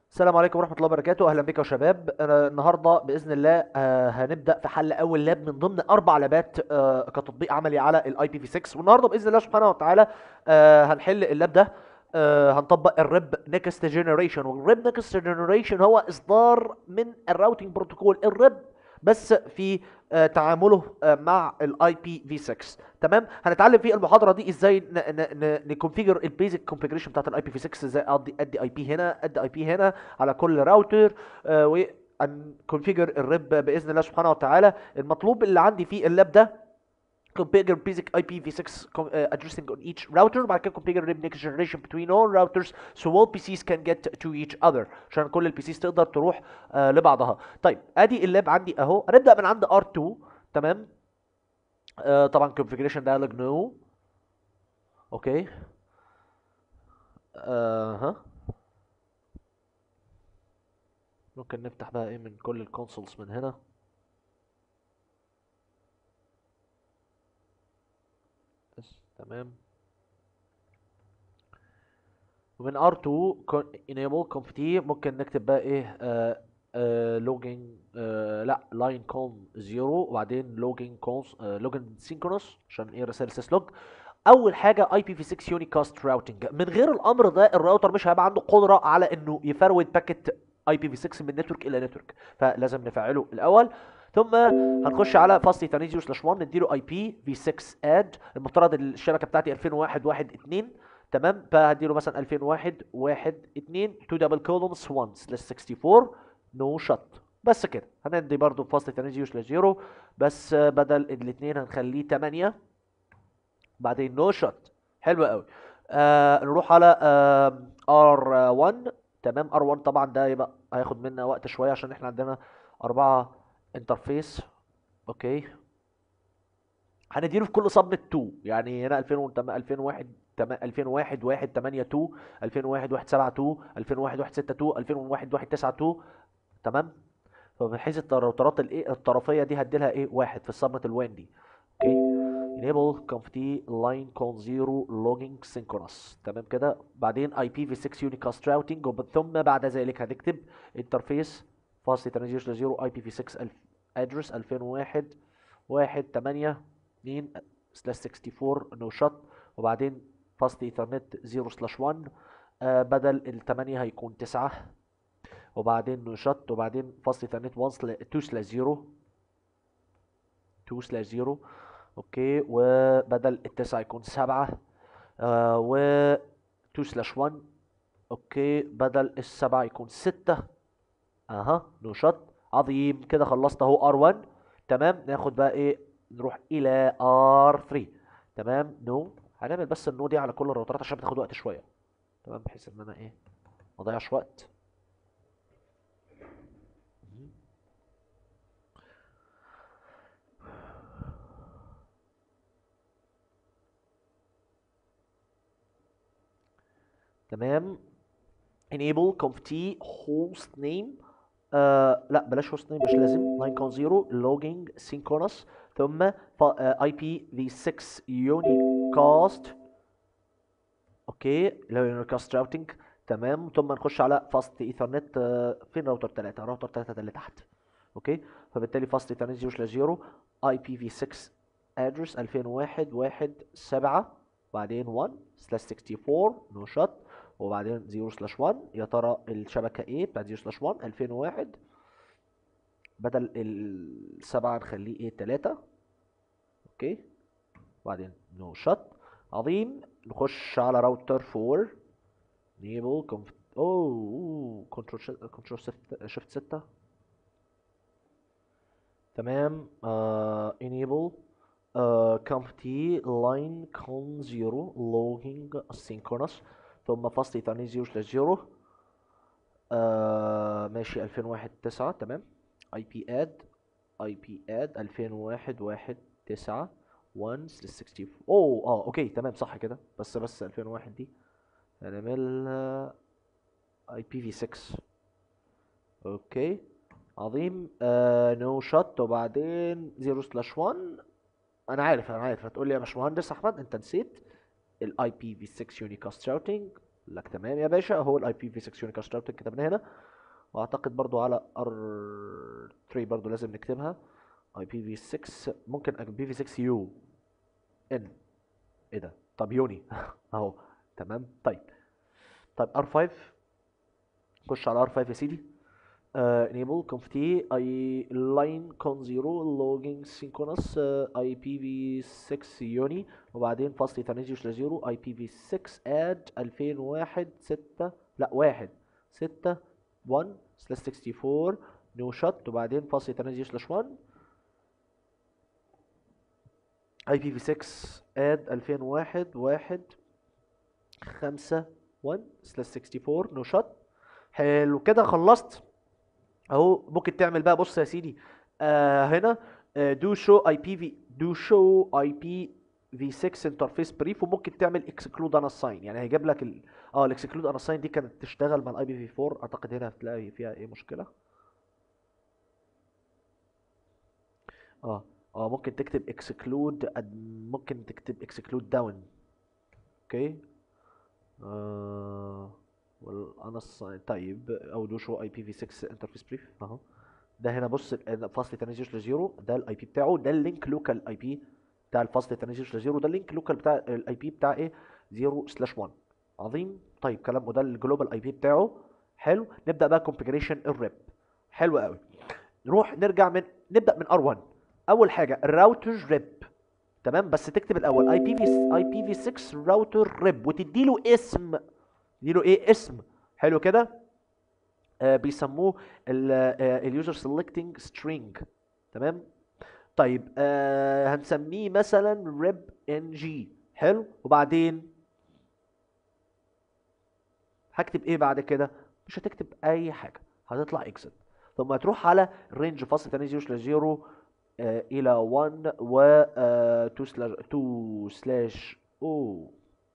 السلام عليكم ورحمة الله وبركاته. أهلا بك يا شباب. أنا النهاردة بإذن الله هنبدأ في حل أول لاب من ضمن 4 لابات كتطبيق عملي على الاي بي في 6. والنهاردة بإذن الله سبحانه وتعالى هنحل اللاب ده. هنطبق الريب نيكست جنريشن، والريب نيكست جنريشن هو إصدار من الراوتينج بروتوكول الريب، بس في تعامله مع الاي بي في 6. تمام. هنتعلم في المحاضره دي ازاي نكونفيجر البيزك كونفيجريشن بتاعت الاي بي في 6، ازاي ادي اي بي هنا، ادي اي بي هنا على كل راوتر، و كونفيجر الريب باذن الله سبحانه وتعالى. المطلوب اللي عندي في اللاب ده configure basic IPv6 addressing on each router. بعد كده configure rib next generation between all routers so all PCs can get to each other، عشان كل البي سيز تقدر تروح لبعضها. طيب ادي اللاب عندي اهو. هنبدا من عند R2. تمام. طبعا configuration dialog no. اوكي. ها. ممكن نفتح بقى ايه من كل الكونسولز من هنا. بس تمام. ومن R2 enable conft ممكن نكتب بقى ايه لوجينج لا لاين كون 0، وبعدين لوجينج كونس لوجين سينكرونس عشان ايه رسائل سيس لوج. اول حاجه اي بي في 6 يونيكاست راوتنج. من غير الامر ده الراوتر مش هيبقى عنده قدره على انه يفرود باكيت اي بي في 6 من نتورك الى نتورك، فلازم نفعله الاول. ثم هنخش على فاست ايثرنت سلاش 1 نديله اي بي في 6 اد. المفترض الشبكه بتاعتي 2001 1 2. تمام. فهديله مثلا 2001 1 2 2 دبل كولومز 1 سلاش 64 نو شوت. بس كده. هندي برضو فاست ايثرنت سلاش 0، بس بدل الاثنين هنخليه 8، بعدين نو شوت. حلو قوي. نروح على ار1. تمام. ار1 طبعا ده يبقى هياخد منا وقت شويه عشان احنا عندنا 4 انترفيس. اوكي. هنديله في كل سبنت 2، يعني هنا 2001 2001 1 8 2، 2001 1 7 2، 2001 1 6 2، 2001 1 9 2. تمام. فبحيث الراوترات الايه الطرفيه دي هديلها ايه واحد في السبنت الوان دي. اوكي. enable conft line con 0 logging synchronous. تمام كده. بعدين IPv6 unicast routing، ثم بعد ذلك هنكتب interface fast transition 0 IPv6 address 2001 1 8 2 64 no shot، وبعدين fast ethernet 0 slash 1. بدل ال 8 هيكون 9، وبعدين no shot، وبعدين fast ethernet 2 slash 0 2 slash 0. اوكي. وبدل التسعة يكون 7، و 2 سلاش 1. اوكي. بدل السبعة يكون 6. اها نو شوت. عظيم كده. خلصت اهو ار1. تمام. ناخد بقى ايه نروح الى ار3. تمام. نو هنعمل بس النو دي على كل الراوترات عشان بتاخد وقت شويه. تمام. بحيث ان انا ايه ما اضيعش وقت. تمام. enable conft host name. لا بلاش هوست نيم، مش لازم. لاين كون 0 لوجينج سينكرونس، ثم اي بي في 6 يونيكاست. اوكي. اللي هو يونيكاست راوتنج. تمام. ثم نخش على فاست ايثرنت. فين راوتر 3؟ راوتر 3 ده اللي تحت. اوكي. فبالتالي فاست ايثرنت 0 سلاش 0 اي بي في 6 ادرس 2001 1 7، بعدين 1 سلاش 64 نو شوت، وبعدين 0 سلاش 1. يا ترى الشبكه ايه بتاعت 0 سلاش 1؟ 2001. بدل السبعة نخليه ايه 3. اوكي. وبعدين نو شوت. عظيم. نخش على راوتر 4. نيبل اوه كنترول شيفت 6. تمام. enable conft line con 0 logging asynchronous، ثم fast ethernet 0 slash 0. ماشي. 2001 9. تمام. اي بي اد 2001 1 9 1 64. اوكي تمام صح كده. بس 2001 دي هنعملها اي بي في 6. اوكي. عظيم. نو شوت، وبعدين 0 سلاش 1. انا عارف هتقول لي يا باشمهندس احمد انت نسيت الاي بي في 6 يونيكاست راوتنج. لك تمام يا باشا، اهو الاي بي في 6 يونيكاست راوتنج كتبناه هنا. واعتقد برضو على ار 3 برضو لازم نكتبها اي بي في 6، ممكن اي بي في 6 يو ان. ايه ده؟ طب يوني اهو. تمام. طيب ار 5. خش على ار 5 يا سيدي. enable conf t I line con 0 logging synchronous IPv6 يوني، وبعدين فاصل 8/0 IPv6 add 2001 6 لا 1 6 1 64 نو شوت، وبعدين فاصل 8/1 IPv6 add 2001 1 5 1/64 نو شوت. حلو كده، خلصت اهو. ممكن تعمل بقى، بص يا سيدي، هنا دو شو اي بي في 6 انترفيس بريف، وممكن تعمل اكسكلود ان ساين، يعني هيجيب لك الاكسكلود ان ساين دي كانت تشتغل مع الاي بي في 4. اعتقد هنا هتلاقي فيها ايه مشكله. اه ممكن تكتب اكسكلود، ممكن تكتب اكسكلود داون. اوكي. والانا ساين. طيب او دو شو اي بي في 6 انترفيس بريف اهو. ده هنا بص، فاصل 8/0 ده الاي بي بتاعه، ده اللينك لوكال اي بي بتاع الفاصل 8/0، ده اللينك لوكال بتاع الاي بي بتاع ايه 0/1. عظيم. طيب كلام، وده الجلوبال اي بي بتاعه. حلو. نبدا بقى كونفيجريشن الريب. حلو قوي. نبدا من ار1. اول حاجه الراوتر ريب. تمام، بس تكتب الاول اي بي في 6 راوتر ريب، وتديله اسم. تديله ايه اسم. حلو كده. بيسموه اليوزر سيلكتنج سترينج. تمام. طيب هنسميه مثلا ريب ان جي. حلو. وبعدين هكتب ايه بعد كده؟ مش هتكتب اي حاجه، هتطلع اكست. ثم هتروح على رينج فاصل 8/0 الى 1 و 2 سلاش او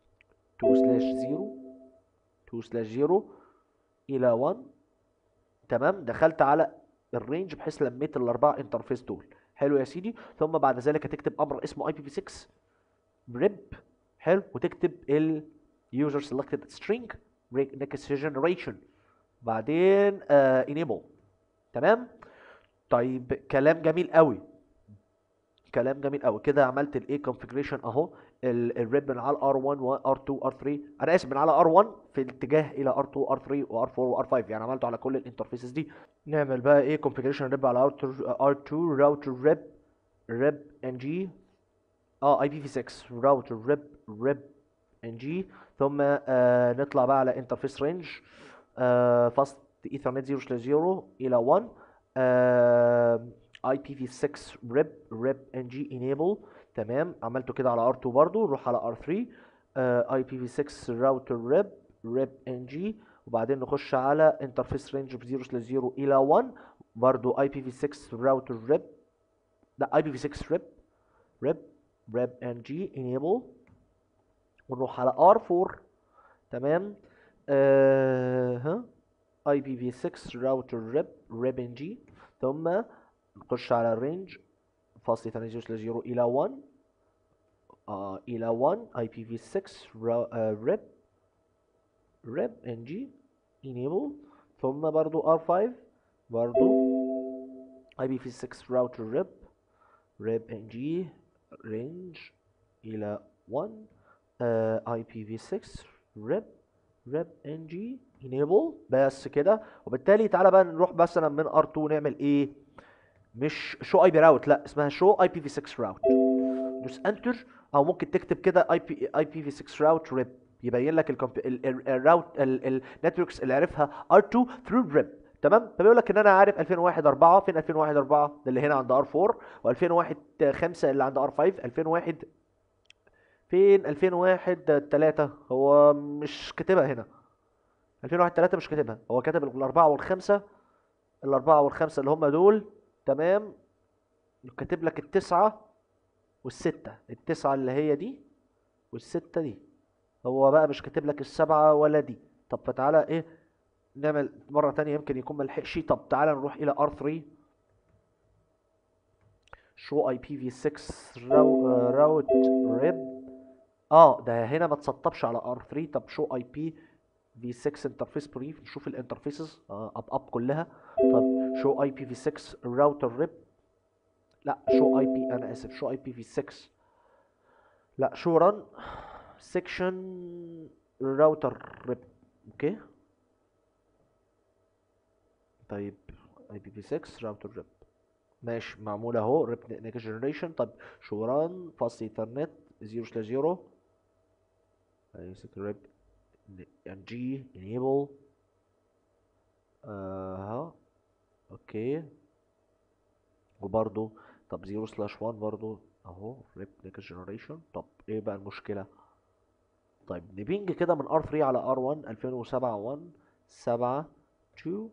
2 سلاش 0 الى 1. تمام. دخلت على الرينج بحيث لميت الاربعه انترفيس دول. حلو يا سيدي. ثم بعد ذلك هتكتب امر اسمه اي بي في 6 ريب. حلو. وتكتب ال user selected string next generation، بعدين enable. تمام. طيب كلام جميل قوي. كلام جميل قوي كده. عملت الايه configuration اهو. الريب من على R1 و R2 R3، انا اسف، من على R1 في الاتجاه الى R2 R3 و R4 و R5، يعني عملته على كل الانترفيسز دي. نعمل بقى ايه configuration ريب على R2 راوتر ريب ان جي اي بي في 6 راوتر ريب ان جي. ثم نطلع بقى على انترفيس رينج فاست ايثرنت 0/0 الى 1 اي بي في 6 ريب ان جي انيبل. تمام. عملته كده على R2 برضو. نروح على R3 اي بي في 6 راوتر ريب ان جي، وبعدين نخش على انترفيس رينج ب 0/0 الى 1 برضو اي بي في 6 راوتر ريب، لا اي بي في 6 ريب ريب ان جي انيبل. ونروح على R4. تمام. ها اي بي في 6 راوتر ريب ان جي. ثم نخش على الرينج فاصل 8/0 الى 1 الى 1 اي بي في 6 ريب ان جي انيبل. ثم برضو R5 برضو اي بي في 6 راوتر ريب ان جي رينج الى 1 اي بي في 6 ريب ان جي انيبل. بس كده. وبالتالي تعالى بقى نروح مثلا من R2 نعمل ايه؟ مش شو اي بي راوت، لا اسمها شو اي بي في 6 راوت. دوس انتر، او ممكن تكتب كده اي بي في 6 راوت ريب، يبين لك الراوت النتوركس اللي عرفها R2 through ريب. تمام. فبيقول لك ان انا عارف 2001 4. فين 2001 4؟ ده اللي هنا عند R4. و2001 5 اللي عند R5. 2001 فين؟ 2001 3 هو مش كاتبها هنا. 2001 3 مش كاتبها، هو كاتب الاربعه والخمسه. الاربعه والخمسه اللي هم دول. تمام. كاتب لك التسعه والسته. التسعه اللي هي دي والسته دي. هو بقى مش كاتب لك السبعه ولا دي. طب فتعالى ايه نعمل مره تانية، يمكن يكون ملحقش. طب تعالى نروح الى R3 شو اي بي في 6 راوت ريب. ده هنا ما تسطبش على R3. طب شو اي بي في 6 انترفيس بريف، نشوف الانترفيسز اب كلها. طب شو اي بي في 6 راوتر ريب، لا شو اي بي، انا اسف، شو اي بي في 6، لا شو ران سيكشن راوتر ريب. اوكي طيب اي بي في 6 راوتر ريب ماشي، معمول اهو ريب نيكست جنريشن. طب شو ران فاست ايثرنت 0/0 ريب ان جي انيبل اها. اوكي وبرضو طب 0/1 برضو اهو ريب نيكست جنريشن. طب ايه بقى المشكلة؟ طيب نبينج كده من R3 على R1 2007 1 7 2.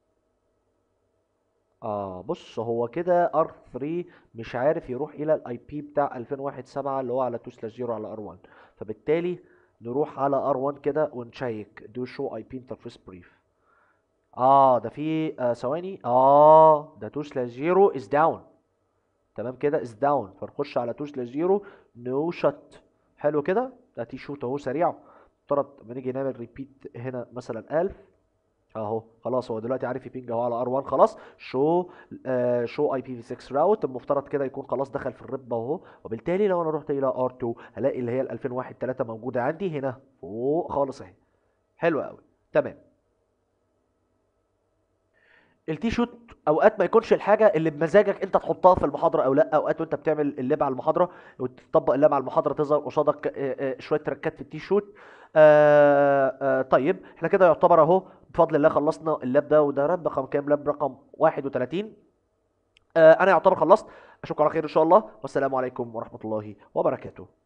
بص هو كده R3 مش عارف يروح الى الاي بي بتاع 2001 7 اللي هو على 2/0 على R1، فبالتالي نروح على R1 كده ونشيك دو شو اي بي انترفيس بريف. ده في ثواني، ده 2/0 از داون. تمام كده از داون، فنخش على 2/0 نو شت. حلو كده، ده تي شوت اهو سريع. افترض لما نيجي نعمل ريبيت هنا مثلا 1000 اهو، خلاص هو دلوقتي عارف يبينج اهو على ار1. خلاص شو اي بي في 6 راوت، المفترض كده يكون خلاص دخل في الرب اهو. وبالتالي لو انا رحت الى ار2 هلاقي اللي هي ال 2001 3 موجوده عندي هنا فوق خالص اهي. حلو قوي تمام. التي شوت اوقات ما يكونش الحاجه اللي بمزاجك انت تحطها في المحاضره او لا، اوقات وانت بتعمل اللاب على المحاضره وتطبق اللاب على المحاضره تظهر قصادك شويه تركات في التي شوت. طيب احنا كده يعتبر اهو بفضل الله خلصنا اللاب ده، وده لاب رقم كام؟ لاب رقم 31. انا يعتبر خلصت. اشوفكم على خير ان شاء الله، والسلام عليكم ورحمه الله وبركاته.